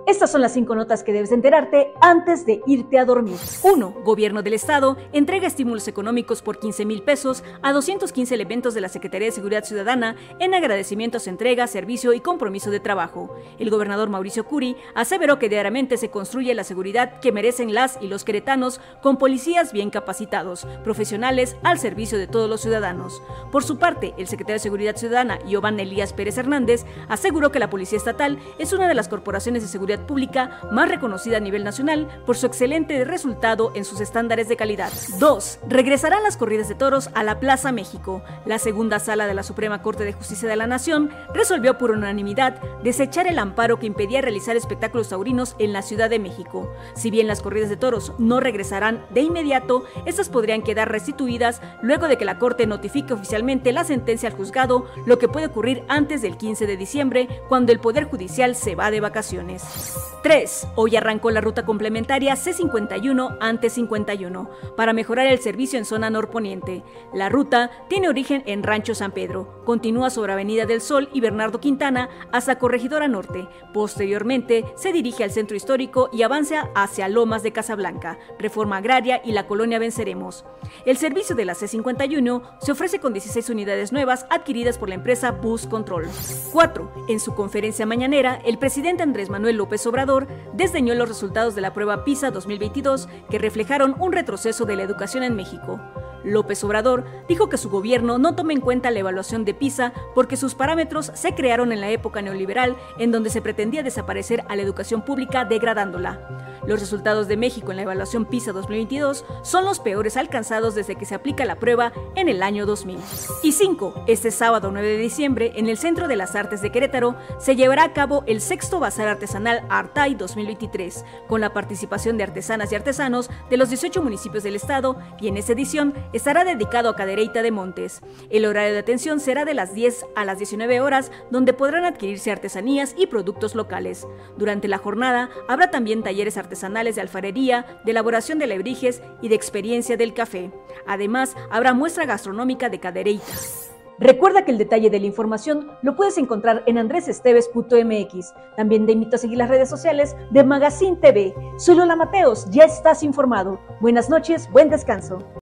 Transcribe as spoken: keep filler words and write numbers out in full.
Estas son las cinco notas que debes enterarte antes de irte a dormir. uno. Gobierno del Estado entrega estímulos económicos por quince mil pesos a doscientos quince elementos de la Secretaría de Seguridad Ciudadana en agradecimiento a su entrega, servicio y compromiso de trabajo. El gobernador Mauricio Curi aseveró que diariamente se construye la seguridad que merecen las y los queretanos con policías bien capacitados, profesionales al servicio de todos los ciudadanos. Por su parte, el secretario de Seguridad Ciudadana, Iovan Elías Pérez Hernández, aseguró que la Policía Estatal es una de las corporaciones de seguridad pública más reconocida a nivel nacional por su excelente resultado en sus estándares de calidad. dos. Regresarán las corridas de toros a la Plaza México. La segunda sala de la Suprema Corte de Justicia de la Nación resolvió por unanimidad desechar el amparo que impedía realizar espectáculos taurinos en la Ciudad de México. Si bien las corridas de toros no regresarán de inmediato, estas podrían quedar restituidas luego de que la Corte notifique oficialmente la sentencia al juzgado, lo que puede ocurrir antes del quince de diciembre, cuando el Poder Judicial se va de vacaciones. tres. Hoy arrancó la ruta complementaria C cincuenta y uno ante cincuenta y uno para mejorar el servicio en zona norponiente. La ruta tiene origen en Rancho San Pedro, continúa sobre Avenida del Sol y Bernardo Quintana hasta Corregidora Norte. Posteriormente se dirige al centro histórico y avanza hacia Lomas de Casablanca, Reforma Agraria y la colonia Venceremos. El servicio de la C cincuenta y uno se ofrece con dieciséis unidades nuevas adquiridas por la empresa Bus Control. cuatro. En su conferencia mañanera, el presidente Andrés Manuel López Obrador desdeñó los resultados de la prueba PISA dos mil veintidós que reflejaron un retroceso de la educación en México. López Obrador dijo que su gobierno no toma en cuenta la evaluación de PISA porque sus parámetros se crearon en la época neoliberal, en donde se pretendía desaparecer a la educación pública degradándola. Los resultados de México en la evaluación PISA dos mil veintidós son los peores alcanzados desde que se aplica la prueba en el año dos mil. Y cinco. Este sábado nueve de diciembre, en el Centro de las Artes de Querétaro, se llevará a cabo el sexto Bazar Artesanal Artay dos mil veintitrés, con la participación de artesanas y artesanos de los dieciocho municipios del estado, y en esta edición estará dedicado a Cadereyta de Montes. El horario de atención será de las diez a las diecinueve horas, donde podrán adquirirse artesanías y productos locales. Durante la jornada habrá también talleres artesanales de alfarería, de elaboración de alebrijes y de experiencia del café. Además, habrá muestra gastronómica de Cadereyta. Recuerda que el detalle de la información lo puedes encontrar en andresesteves punto m x. También te invito a seguir las redes sociales de Magazine T V. Soy Lola Mateos, ya estás informado. Buenas noches, buen descanso.